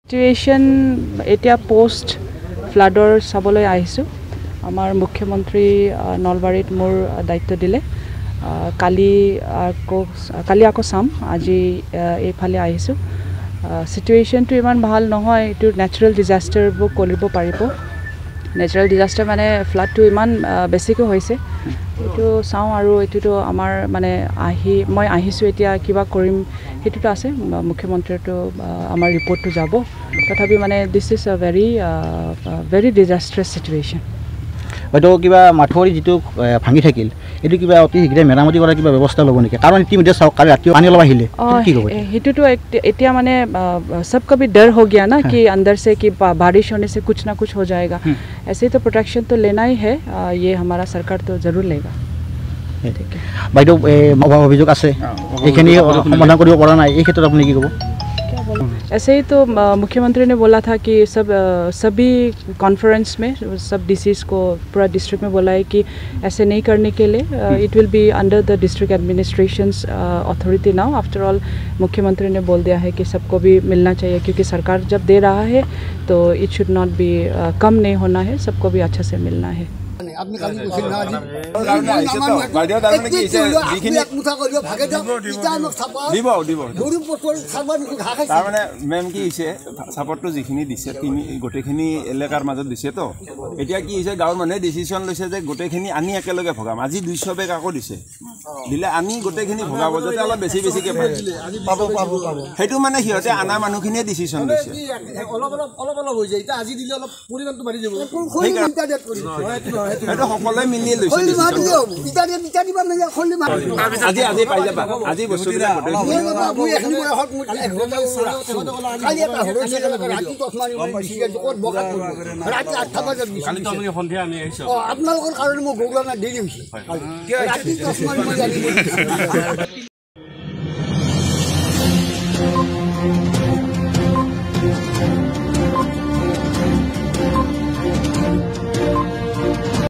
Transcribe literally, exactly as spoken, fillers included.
Situation এতিয়া post ফ্লাডৰ চাবলৈ আহিছোঁ। আমাৰ মুখ্যমন্ত্ৰী নলবাৰীত মোৰ দায়িত্ব দিলে। কালি আকৌ কালি আকৌ চাম, আজি এইফালে আহিছোঁ। সিচুৱেশ্যনটো ইমান ভাল নহয়, এইটো নেচাৰেল ডিজাষ্টাৰবোৰ কৰিব পাৰিব। নেচাৰেল ডিজাষ্টাৰ মানে ফ্লাডটো ইমান বেছিকৈ হৈছে, এইটো চাওঁ আৰু এইটোতো আমাৰ মানে আহি মই আহিছোঁ এতিয়া কিবা কৰিম সেইটোতো আছে। মুখ্যমন্ত্ৰীটো আমাৰ ৰিপৰ্টটো যাব, তথাপি মানে this is a very very disastrous situation. হয়তো কিবা মাথৰি যিটো ভাঙি থাকিল এইটো কিবা অতি শীঘ্ৰে মেৰামতি কৰাৰ কিবা ব্যৱস্থা ল'ব নেকি? কাৰণ ইতিমধ্যে চাওক কালি ৰাতি পানী অলপ আহিলে, কি ক'ব? সেইটোতো এতিয়া মানে सब कभी डर हो गया ना कि अंदर से कि बारिश होने से कुछ ना कुछ हो जाएगा। ऐसे तो प्रोटेक्शन तो लेना ही है, ये हमारा सरकार तो जरूर लेगा। বাইদেউ অভিযোগ আছে, এইখিনি সমাধান কৰিব পৰা নাই, এই ক্ষেত্ৰত আপুনি কি ক'ব? ऐसे ही तो मुख्यमंत्री ने बोला था कि सब सभी कॉन्फ्रेंस में सब डीसीज को पूरा डिस्ट्रिक्ट में बोला है कि ऐसे नहीं करने के लिए it will be under the district administrations authority now. After all मुख्यमंत्री ने बोल दिया है कि सबको भी मिलना चाहिए, क्योंकि सरकार जब दे रहा है तो it should not be come नहीं होना है, सबको भी अच्छा से मिलना है। আপনি কালি কৈছিল না আজি বাইদেউ তাৰমানে কি হৈছে যিখিনি এক মুঠা কৰিব ভাগে যাওক ইটা আমাক সাপোৰ্ট দিব দিব দৌৰি পটৰ সাপোৰ্ট ঘা খাইছে। তাৰমানে মেম কি হৈছে সাপোৰ্টটো যিখিনি দিছে তিনি গোটেইখিনি এলেকাৰ মাজত দিছে, তো এতিয়া কি হৈছে গাঁৱৰ মানুহে ডিচিশ্যন লৈছে যে গোটেইখিনি আনি একেলগে ভগাম। আজি দুইশ বেগ আকৌ দিছে, দিলে আমি গোটেইখিনি ভগাব যাতে অলপ বেছি বেছিকৈ পাব পাব পাব সেইটো মানে সিহঁতে আনা মানুহখিনিয়ে ডিচিশ্যন লৈছে। অলপ অলপ অলপ অলপ হৈ যায়, এতিয়া আজি দিলে অলপ পৰিমাণটো বাঢ়ি যাব। সেইটো সকলোৱে মিলি লৈছে। আজি আজি পাই যাবা, আজি বস্তুবিলাক আপোনালোকৰ কাৰণে মই গৌৰৱ দেৰি হৈছে।